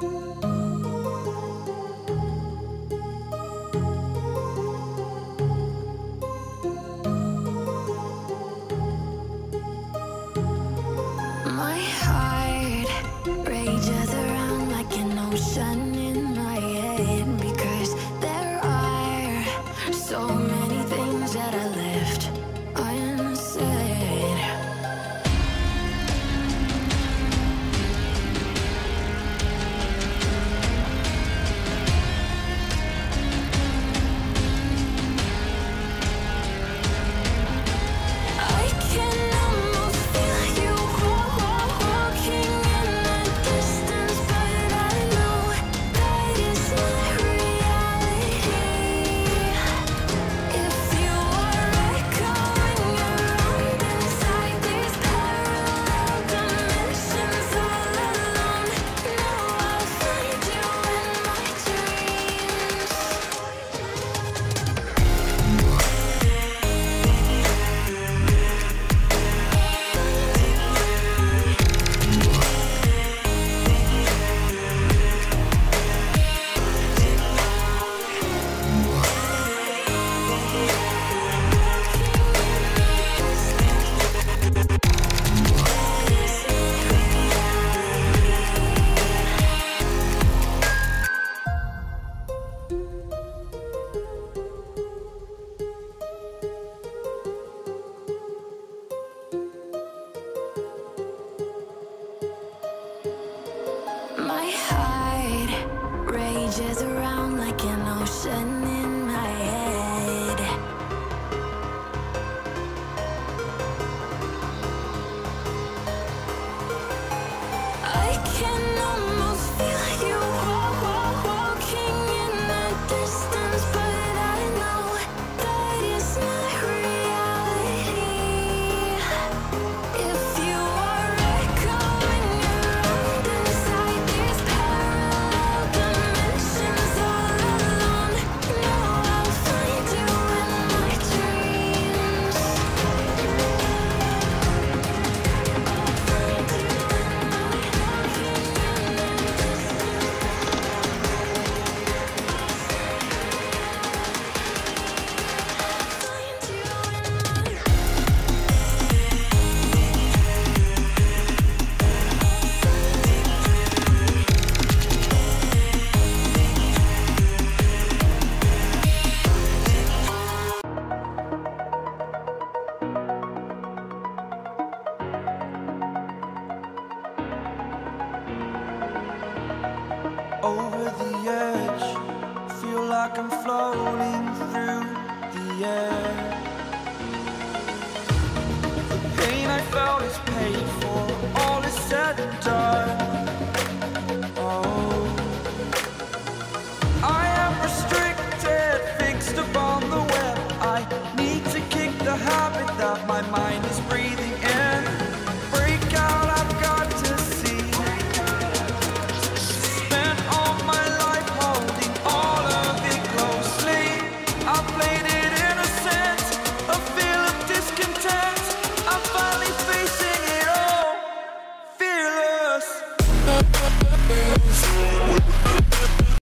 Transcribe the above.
My heart rages around like an ocean in my head, because there are so many things that I left unsaid. I can almost feel you walking in the distance, but I know that is not reality. If you are echoing around inside these parallel dimensions all alone, now I'll find you in my dreams. My heart rages around like an ocean in my head. I can almost feel you walking in the distance, but I know that is not reality. If you are echoing around inside these parallel dimensions all alone, now I'll find you in my dreams. Over the edge, feel like I'm floating through the air.